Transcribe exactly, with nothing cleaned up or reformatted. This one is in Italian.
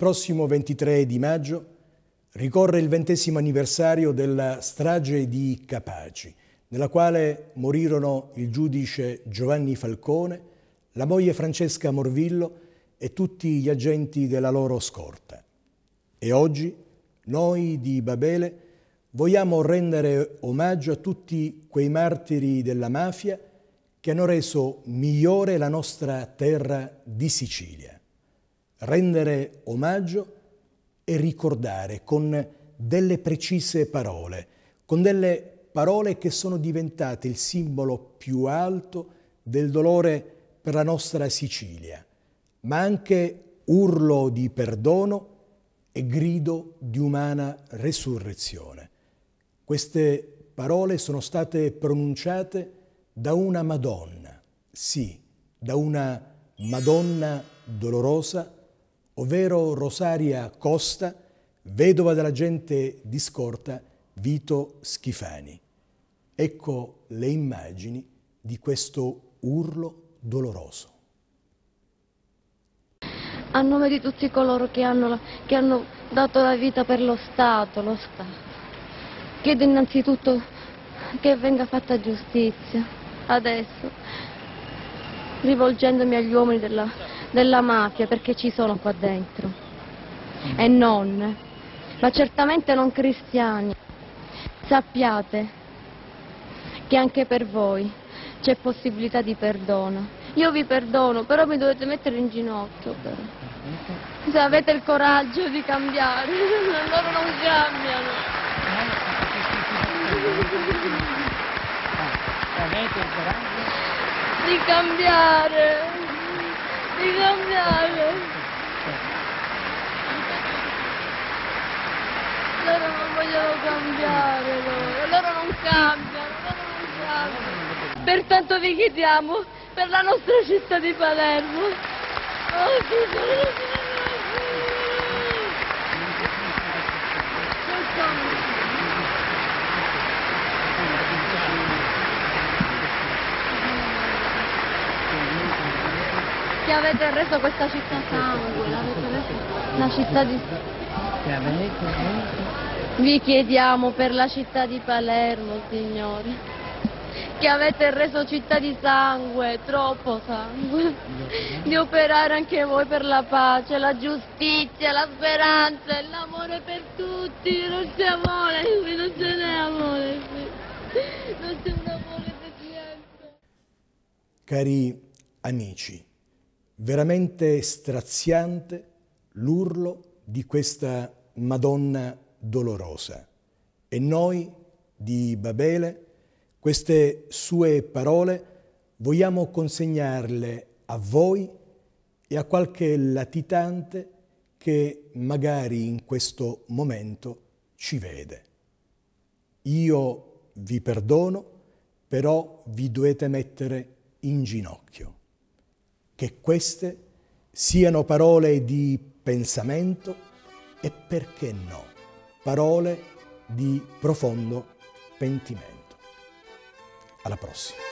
prossimo ventitré di maggio ricorre il ventesimo anniversario della strage di Capaci, nella quale morirono il giudice Giovanni Falcone, la moglie Francesca Morvillo e tutti gli agenti della loro scorta. E oggi noi di Babele vogliamo rendere omaggio a tutti quei martiri della mafia che hanno reso migliore la nostra terra di Sicilia. Rendere omaggio e ricordare con delle precise parole, con delle parole che sono diventate il simbolo più alto del dolore per la nostra Sicilia, ma anche urlo di perdono e grido di umana resurrezione. Queste parole sono state pronunciate da una Madonna, sì, da una Madonna dolorosa, ovvero Rosaria Costa, vedova dell'agente di scorta Vito Schifani. Ecco le immagini di questo urlo doloroso. A nome di tutti coloro che hanno, che hanno dato la vita per lo Stato, lo Stato, chiedo innanzitutto che venga fatta giustizia, adesso, rivolgendomi agli uomini della, della mafia, perché ci sono qua dentro, e non, ma certamente non cristiani. Sappiate che anche per voi c'è possibilità di perdono. Io vi perdono, però mi dovete mettere in ginocchio, però. Se avete il coraggio di cambiare, loro non cambiano. Avete il coraggio? Di cambiare, di cambiare. Loro non vogliono cambiare, loro, loro non cambiano, loro non cambiano. Pertanto vi chiediamo per la nostra città di Palermo. Oh, Signore, che avete reso questa città sangue, l'avete reso la città di... Che avete reso? Vi chiediamo per la città di Palermo, Signore, che avete reso città di sangue, troppo sangue, di operare anche voi per la pace, la giustizia, la speranza e l'amore per tutti. Non c'è amore, non ce n'è amore, non c'è un amore, Presidente. Cari amici, veramente straziante l'urlo di questa Madonna dolorosa. E noi di Babele queste sue parole vogliamo consegnarle a voi e a qualche latitante che magari in questo momento ci vede. Io vi perdono, però vi dovete mettere in ginocchio. Che queste siano parole di pensamento e, perché no, parole di profondo pentimento. Alla prossima.